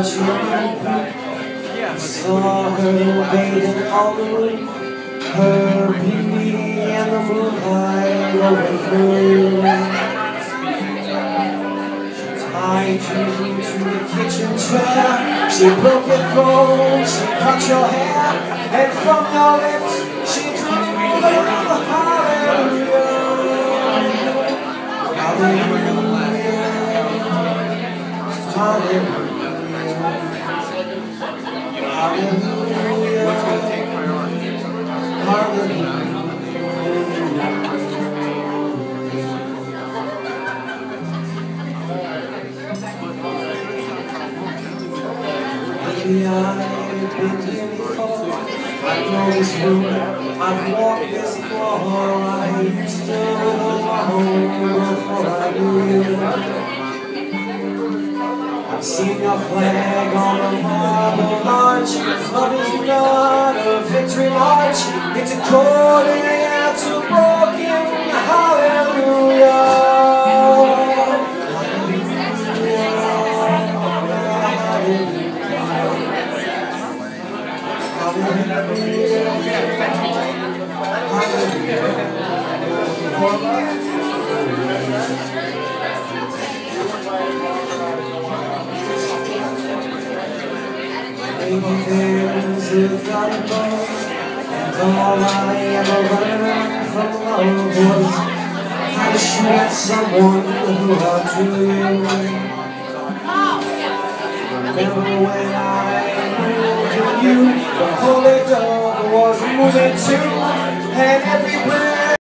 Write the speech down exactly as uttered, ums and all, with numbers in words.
you. Saw her bathing all the moon, her beauty and the moonlight overflew. Tied you to the kitchen chair, she broke your throat, she cut your hair, and from your lips she drew the hallelujah. Hallelujah. Hallelujah. Hallelujah. What's going to take priority? Hallelujah. Maybe I've been here before. I know this room. I've walked this floor. I used to live alone before I knew you. I've seen your flag on the marble arch. Love is not a victory march. It's a chord in the air to broken hallelujah. Maybe there's a God above, and all I ever learned from love was how to shoot at someone who loved you. Remember when I moved to you, the holy dove was moving too, and every breath